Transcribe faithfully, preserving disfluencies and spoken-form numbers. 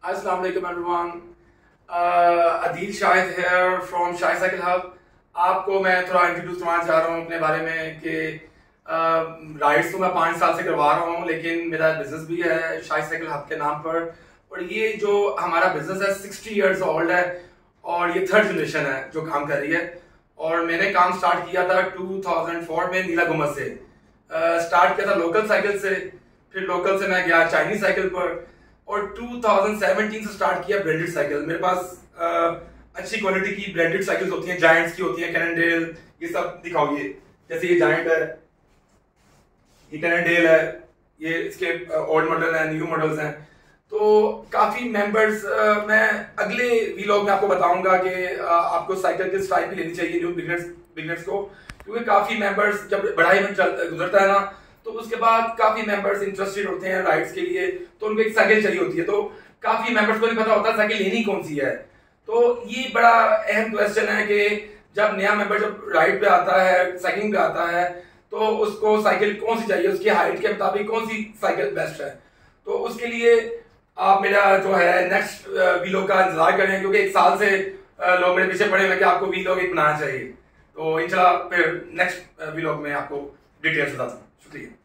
Assalamu alaikum everyone. uh, Adil Shahid here from Shahid Cycle Hub. आपको मैं थोड़ा introduce करवाना चाह रहा हूँ अपने बारे में कि राइड्स तो मैं पाँच साल से करवा रहा हूँ, लेकिन मेरा बिजनेस भी है शाहिद साइकिल हब के नाम पर। और ये जो हमारा बिजनेस है सिक्सटी इयर्स ओल्ड है और ये थर्ड जनरेशन है जो काम कर रही है। और मैंने काम स्टार्ट किया था टू थाउज़ेंड फोर में नीला गुम्बद से। स्टार्ट किया था लोकल साइकिल से, फिर लोकल से मैं गया चाइनीज साइकिल पर और टू थाउज़ेंड सेवनटीन से स्टार्ट किया ब्रांडेड साइकिल। मेरे पास आ, अच्छी क्वालिटी की ब्रांडेड साइकिल्स होती हैं, जायंट्स की होती हैं, कैननडेल, ये सब दिखाओ। ये जैसे ये जायंट है, ये कैननडेल है, ये इसके ओल्ड मॉडल हैं, न्यू मॉडल्स हैं। तो काफी मेंबर्स, मैं अगले वीलॉग में आपको बताऊंगा कि आपको साइकिल किस टाइप की लेनी चाहिए न्यू बिगनर्स बिगनर्स को, क्योंकि काफी मेंबर्स जब बढ़ाई में गुजरता है ना, तो उसके बाद काफी मेंबर्स इंटरेस्टेड होते हैं राइड्स के लिए, तो उनको एक साइकिल चाहिए होती है। तो काफी मेंबर्स को नहीं पता होता साइकिल लेनी कौन सी है। तो ये बड़ा अहम क्वेश्चन है कि जब नया मेंबर जब राइड पे आता है, साइकिलिंग पे आता है, तो उसको साइकिल कौन सी चाहिए, उसकी हाइट के मुताबिक कौन सी साइकिल बेस्ट है। तो उसके लिए आप मेरा जो है नेक्स्ट वीलॉग का इंतजार करें, क्योंकि एक साल से लोग मेरे पीछे पड़े हुए कि आपको वीलॉग एक बनाना चाहिए। तो इंशाल्लाह फिर नेक्स्ट वीलॉग में आपको डिटेल्स बताता हूँ। शुक्रिया।